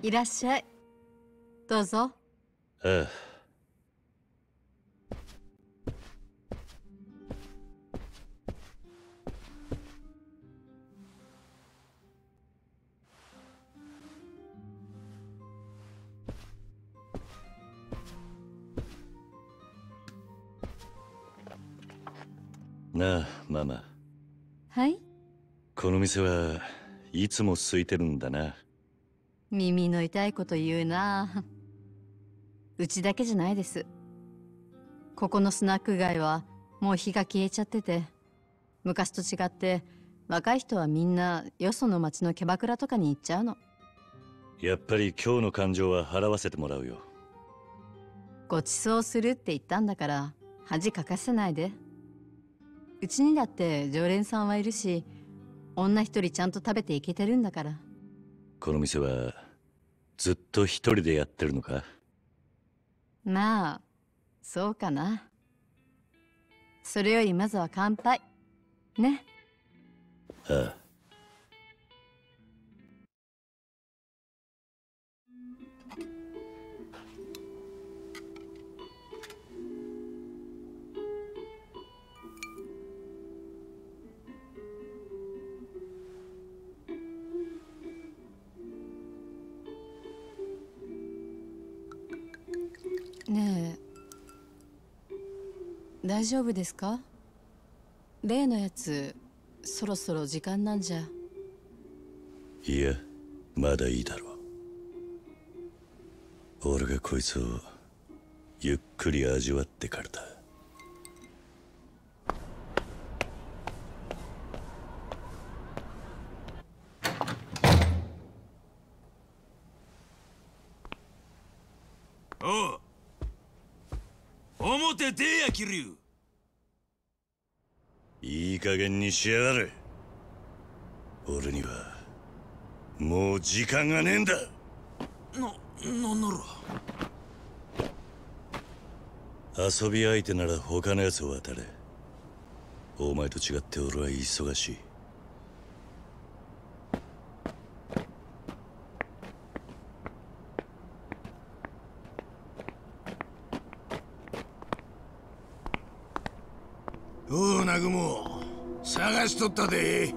いらっしゃい。どうぞ。 ああ。なあ、ママ。 はい。 この店はいつも空いてるんだな。 耳の痛いこと言うな。うちだけじゃないです。ここのスナック街はもう日が消えちゃってて、昔と違って若い人はみんなよその町のキャバクラとかに行っちゃうの。 やっぱり今日の感情は払わせてもらうよ。 ご馳走するって言ったんだから恥かかせないで。うちにだって常連さんはいるし、女一人ちゃんと食べていけてるんだから。 この店はずっと一人でやってるのか？ まあそうかな。それよりまずは乾杯ね。 ああ。 ねえ、大丈夫ですか？例のやつそろそろ時間なんじゃ。 いや、まだいいだろう。俺がこいつをゆっくり味わってからだ。 おう、表出や桐生。 いい加減にしやがれ。俺にはもう時間がねえんだ。 なんなら遊び相手なら他のやつを当たれ。お前と違って俺は忙しい。 おう、南雲、探しとったで。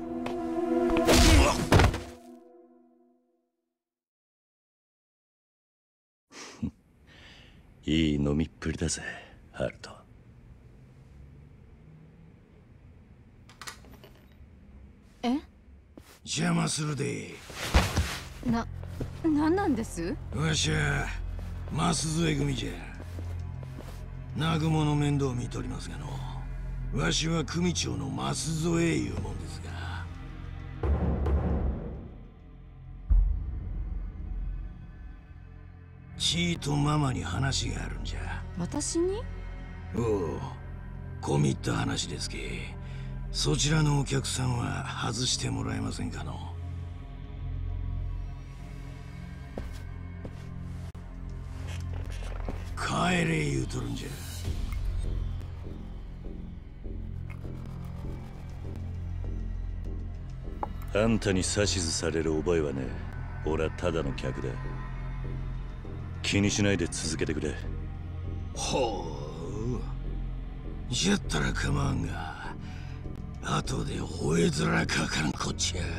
いい飲みっぷりだぜ、ハルト。 え？ 邪魔するで。 なんなんです？ わしは舛添組じゃ。南雲の面倒を見とりますがの。わしは組長の舛添いうもんですが。ちーとママに話があるんじゃ。 私に？ おう、込み入った話ですけ。そちらのお客さんは外してもらえませんかの。帰れ言うとるんじゃ。 あんたに指図される覚えはねえ。俺はただの客だ。気にしないで続けてくれ。 ほう、じゃったら構わんが、後で吠え面かかんこっちゃ。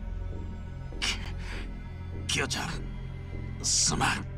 キヨちゃん、すまん。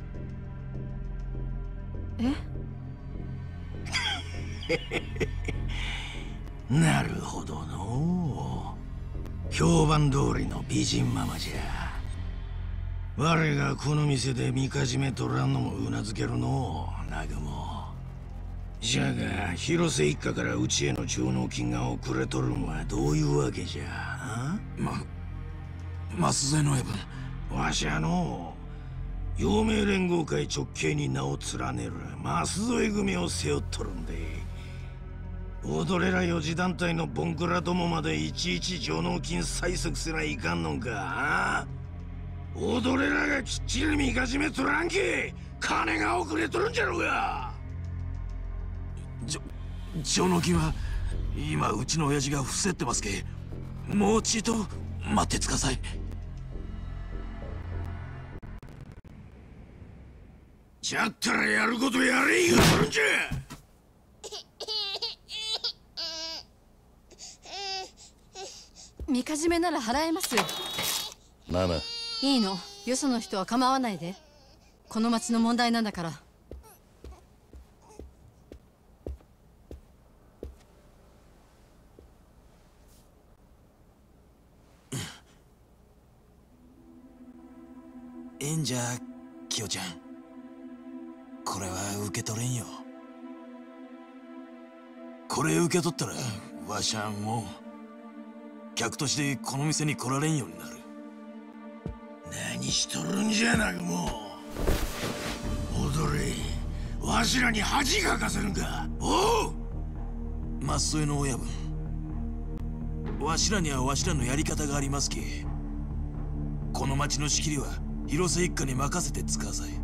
なるほどのう。評判通りの美人ママじゃ。我がこの店でみかじめとらんのもうなずけるのう、南雲。じゃが広瀬一家からうちへの上納金が遅れとるんはどういうわけじゃ？舛添の親分。わしはの陽明連合会直系に名を連ねる舛添組を背負っとるんで、踊れら四次団体のボンクラどもまでいちいち上納金催促せないかんのんか？踊れらがきっちりみかじめとらんけ、金が遅れとるんじゃろうが。上納金は今うちの親父が伏せってますけ。もうちいと待ってつかさい。 じゃったらやることやれいがするんじゃ。 みかじめなら払えます。 ママ。 いいの、よその人は構わないで。この町の問題なんだから。 ええんじゃ、キヨちゃん。これは受け取れんよ。これ受け取ったら、わしゃもう客としてこの店に来られんようになる。 何しとるんじゃなくもう。踊れ。わしらに恥かかせるんか。おう。 まっそいの親分。わしらにはわしらのやり方がありますき。この町の仕切りは広瀬一家に任せて使わさい。へ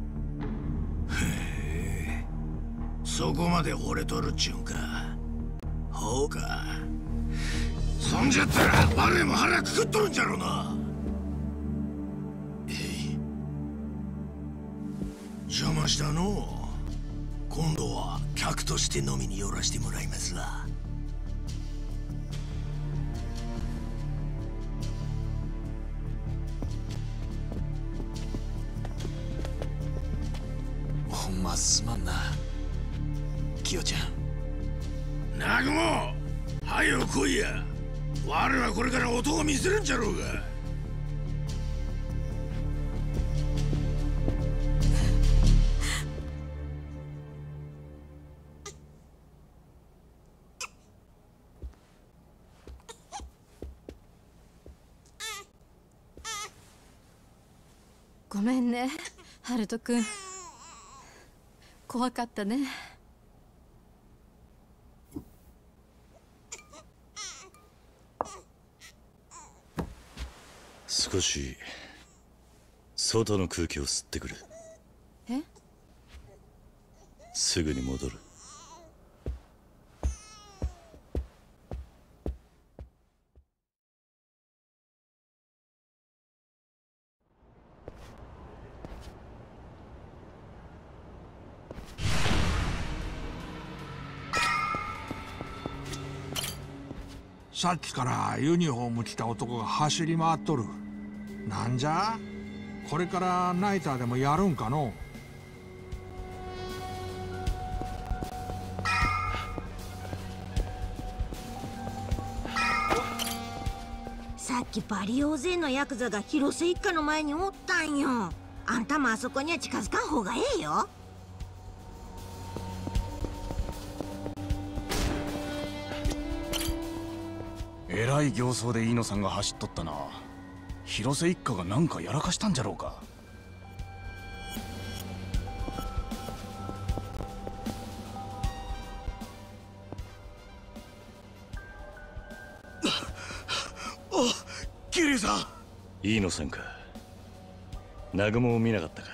え、そこまで惚れとるっちゅうんか。ほうか。そんじゃったら我も腹くくっとるんじゃろうな。邪魔したのう。今度は客として飲みに寄らしてもらいますわ。 ほんますまんな、キヨちゃん。 南雲、はよ来いや。我はこれから男を見せるんじゃろうが。 ごめんね、ハルト君。怖かったね。 少し外の空気を吸ってくる。 え？ すぐに戻る。 さっきからユニフォーム着た男が走り回っとる。なんじゃ？これからナイターでもやるんかの？ さっきバリ大勢のヤクザが広瀬一家の前におったんよ。あんたもあそこには近づかん方がええよ。 えらい形相で飯野さんが走っとったな。広瀬一家が何かやらかしたんじゃろうか。 お、桐生さん。 飯野さんか。南雲を見なかったか。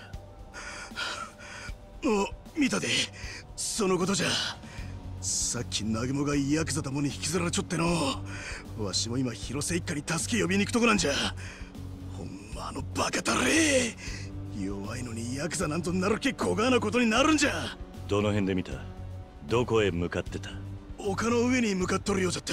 見たで。そのことじゃ。さっき南雲がヤクザどもに引きずられちょっての。わしも今広瀬一家に助け呼びに行くとこなんじゃ。ほんまバカたれ。弱いのにヤクザなんとなるけ小川なことになるんじゃ。 どの辺で見た？どこへ向かってた？ 丘の上に向かっとるようじゃった。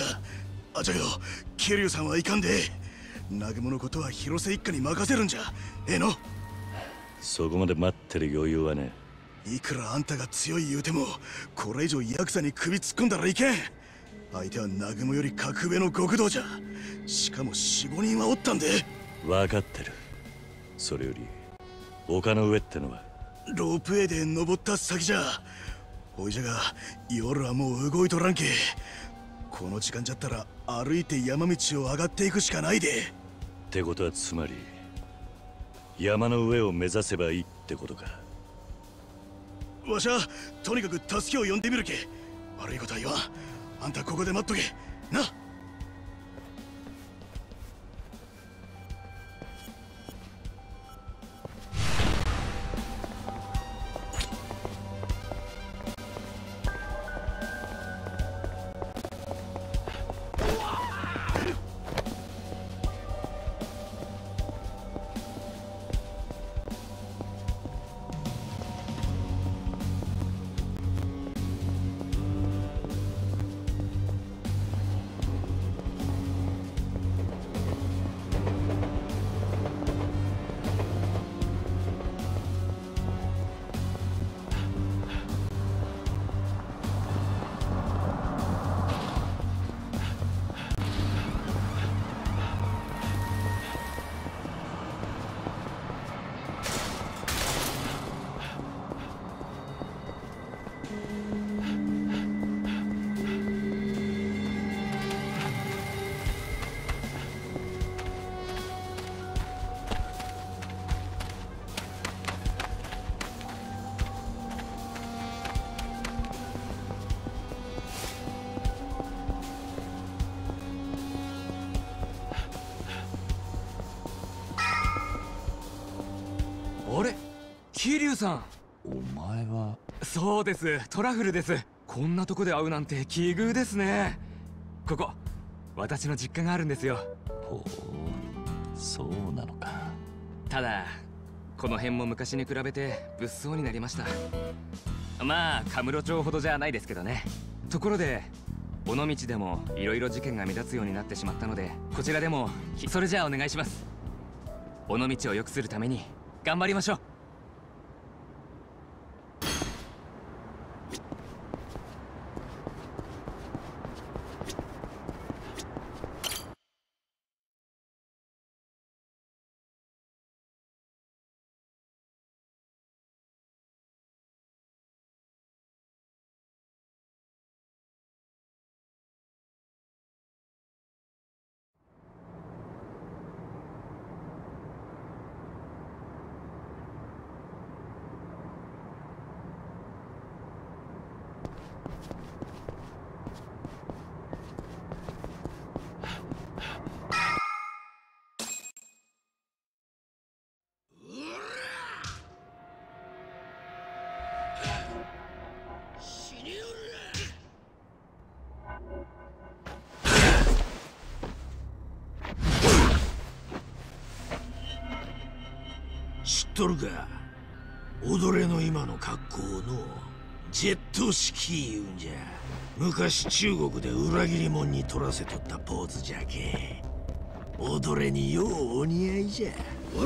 あ、じゃけど桐生さんはいかんで。南雲のことは広瀬一家に任せるんじゃ。ええの？ そこまで待ってる余裕はね。 いくらあんたが強い言うても、これ以上ヤクザに首突っ込んだらいけん。相手は南雲より格上の極道じゃ。しかも4、5人はおったんで。 分かってる。それより丘の上ってのは？ ロープウェイで登った先じゃ。ほいじゃが夜はもう動いとらんけ。この時間じゃったら歩いて山道を上がっていくしかないで。 ってことはつまり山の上を目指せばいいってことか。 わしゃとにかく助けを呼んでみるけ。悪いことは言わん。あんたここで待っとけな。 桐生さん。 お前は。 そうです、トラフルです。こんなとこで会うなんて奇遇ですね。ここ私の実家があるんですよ。 ほう、そうなのか。 ただこの辺も昔に比べて物騒になりました。まあカムロ町ほどじゃないですけどね。ところで尾道でもいろいろ事件が目立つようになってしまったので、こちらでもそれじゃあお願いします。尾道を良くするために頑張りましょう。 知っとるか、踊れの今の格好のジェット式言うんじゃ。昔中国で裏切り者に取らせとったポーズじゃけ。踊れにようお似合いじゃ。おれ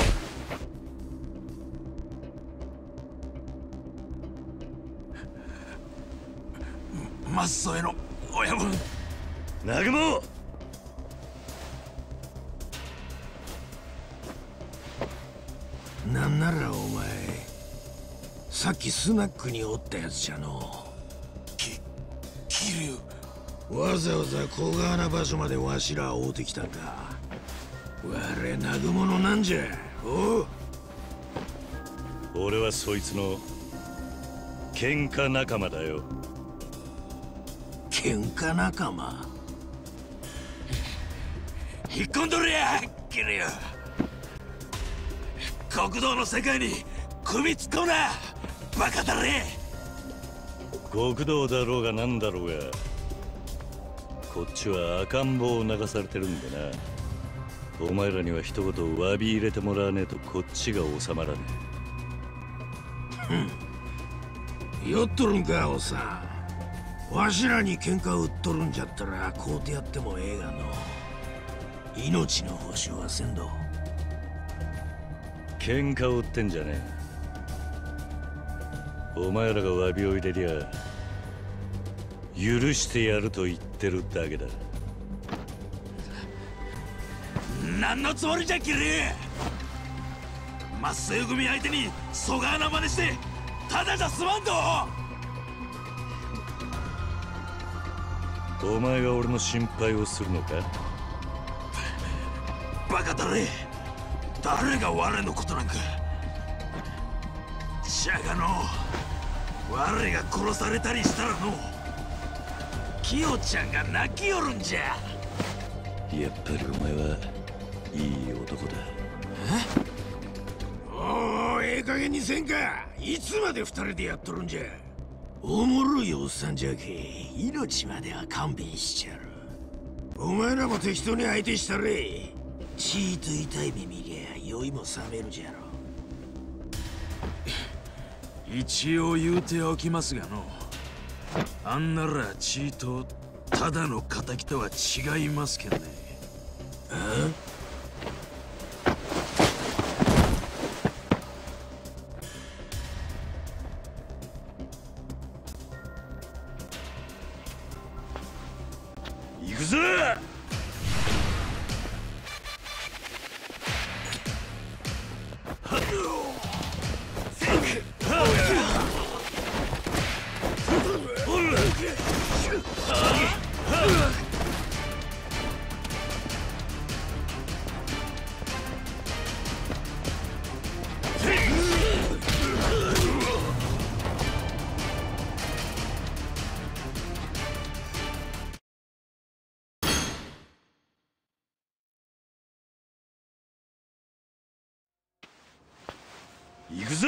マッソへの親分。 南雲。 なんならお前、さっきスナックにおったやつじゃの。桐生、わざわざ小川な場所までわしら会うてきたんか。我南雲のなんじゃ。おう。 俺はそいつの喧嘩仲間だよ。 喧嘩仲間。引っ込んどるや桐生。国道の世界に首突っ込むな、バカだれ。 極道だろうがなんだろうが、こっちは赤ん坊を流されてるんでな。お前らには一言詫び入れてもらわねえとこっちが収まらねえ。酔っとるんかおっさん。わしらに喧嘩売っとるんじゃったら買うてやってもええがの。命の報酬はせんど。 喧嘩を売ってんじゃねえ。お前らが詫びを入れりゃ許してやると言ってるだけだ。 何のつもりじゃキリ。マッセイ組相手にそが穴真似してただじゃ済まんど。 お前が俺の心配をするのか。 バカだれ。誰が我のことなんか。じゃがの我が殺されたりしたらのキヨちゃんが泣きよるんじゃ。 やっぱりお前はいい男だ。 おー、ええ加減にせんか。いつまで二人でやっとるんじゃ。おもろいおっさんじゃけ。命までは勘弁しちゃる。お前らも適当に相手したれ。ちーと痛い目見りゃ酔いも冷めるじゃろ。一応言うておきますがの、あんならちーとただの敵とは違いますけどね。あ？ 行くぞ！ 行くぞ。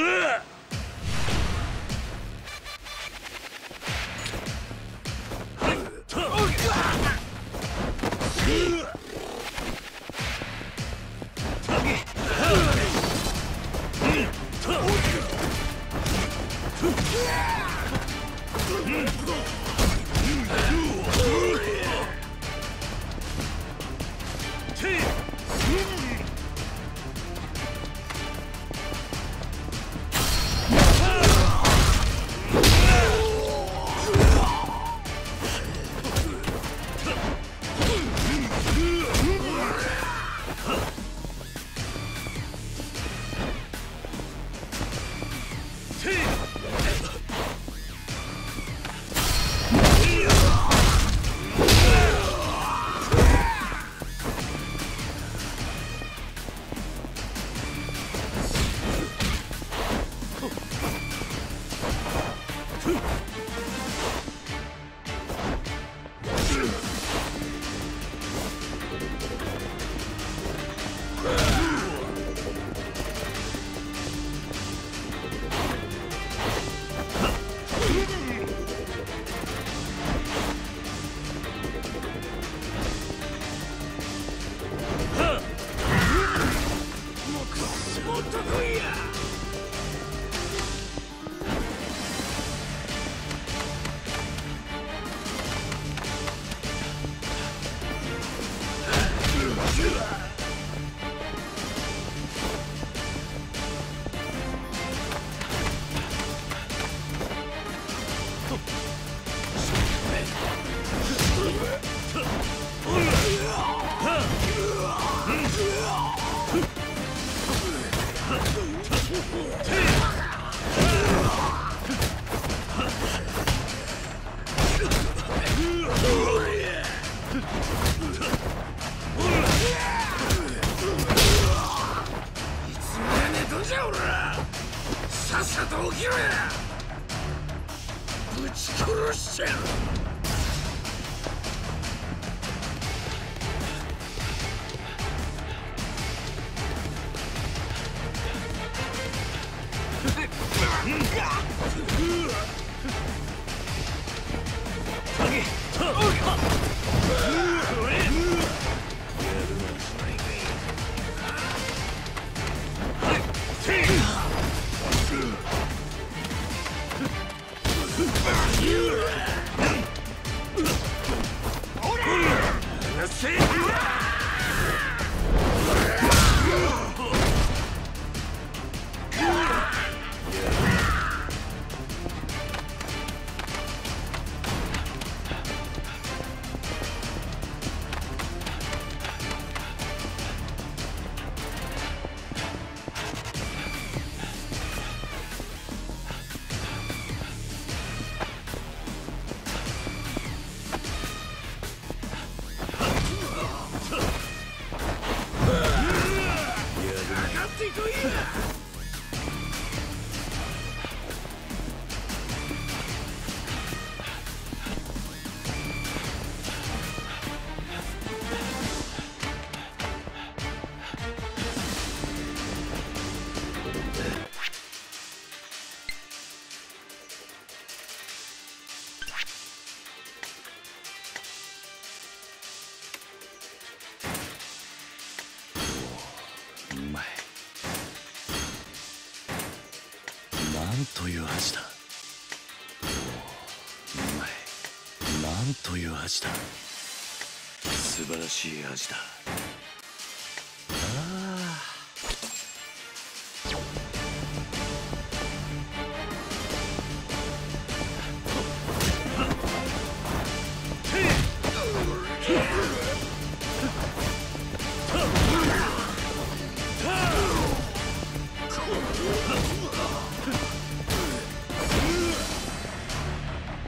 さっさと起きろや。ぶち殺しちゃう。なんという味だ。うまい。なんという味だ。素晴らしい味だ。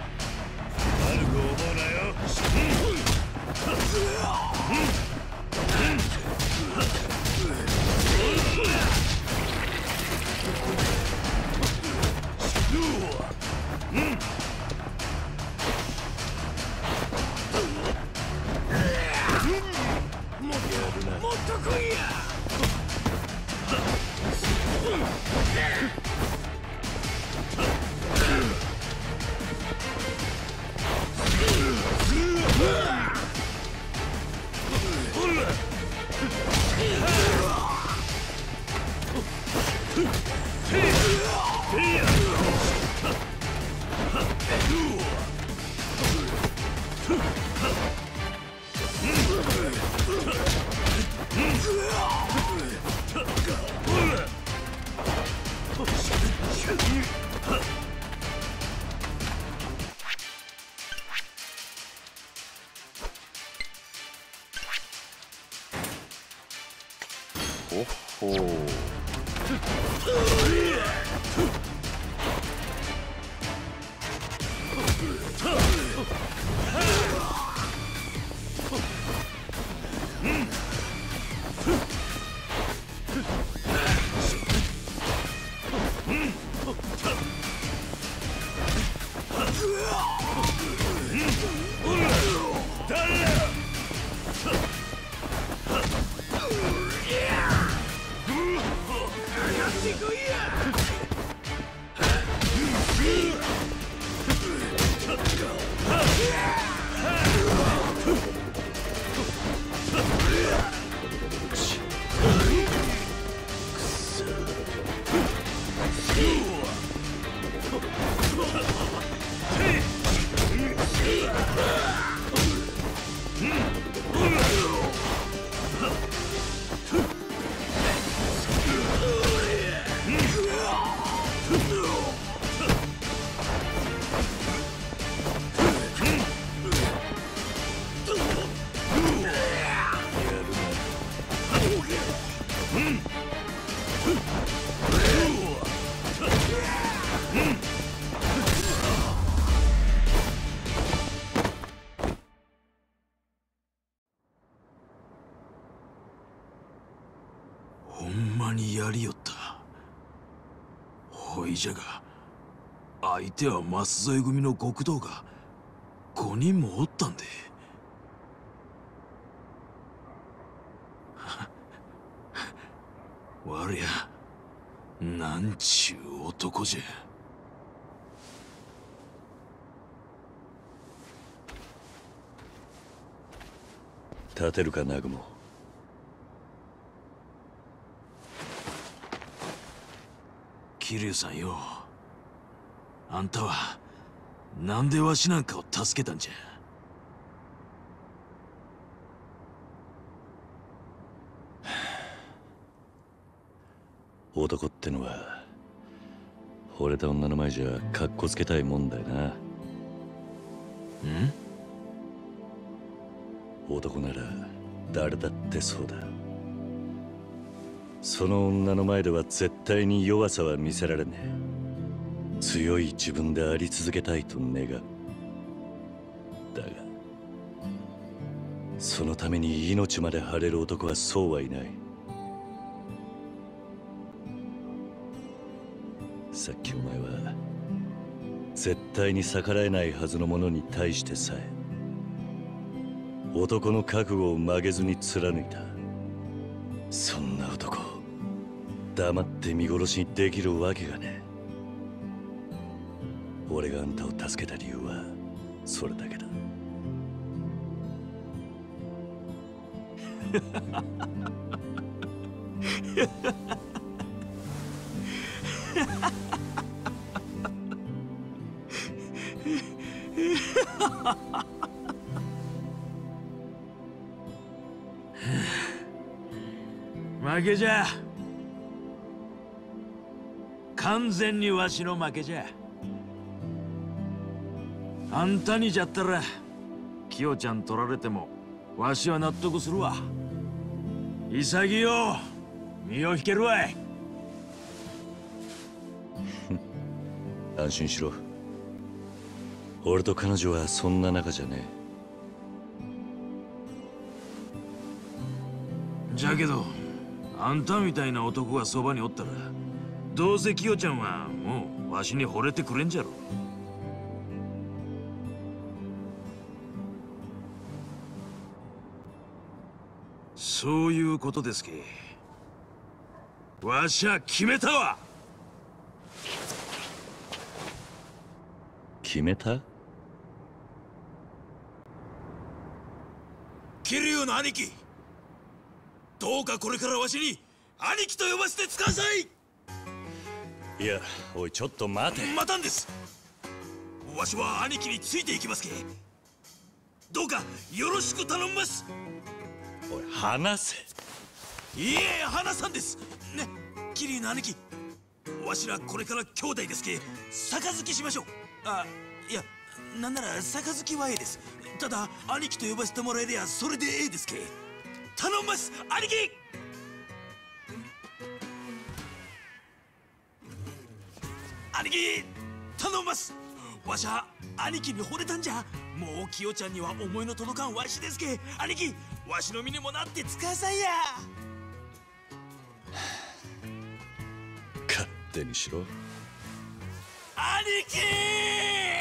悪く思うなよ。 ほっほー。 ほんまにやりよった。ほいじゃが相手は舛添組の極道が5人もおったんで。わりゃなんちゅう男じゃ。 立てるか南雲。 桐生さんよ、あんたはなんでわしなんかを助けたんじゃ。 男ってのは惚れた女の前じゃカッコつけたいもんだよな。 ん？ 男なら誰だってそうだ。その女の前では絶対に弱さは見せられねえ。強い自分であり続けたいと願う。だがそのために命まで張れる男はそうはいない。さっきお前は絶対に逆らえないはずのものに対してさえ男の覚悟を曲げずに貫いた。そんな男黙って見殺しにできるわけがねえ。俺があんたを助けた理由はそれだけだ。 負けじゃ。完全にわしの負けじゃ。あんたにじゃったらキヨちゃん取られてもわしは納得するわ。潔よ身を引けるわい。 安心しろ。俺と彼女はそんな仲じゃねえ。じゃけどあんたみたいな男がそばにおったらどうせキヨちゃんはもうわしに惚れてくれんじゃろ。そういうことですけ。わしゃ決めたわ。 決めた？ 桐生の兄貴、どうかこれからわしに兄貴と呼ばせてください。 いや、おいちょっと待て。 待たんです。わしは兄貴についていきますけ。どうかよろしく頼みます。 おい離せ。 いえ話さんですね。キリの兄貴、わしらこれから兄弟ですけ杯しましょう。あ、いや、なんなら杯はええです。ただ兄貴と呼ばせてもらえりゃそれでええですけ。頼んます兄貴。兄貴頼んます。わしゃ兄貴に惚れたんじゃ。もうキヨちゃんには思いの届かんわしですけ。兄貴、わしの身にもなってつかさいや。 勝手にしろ。 兄貴。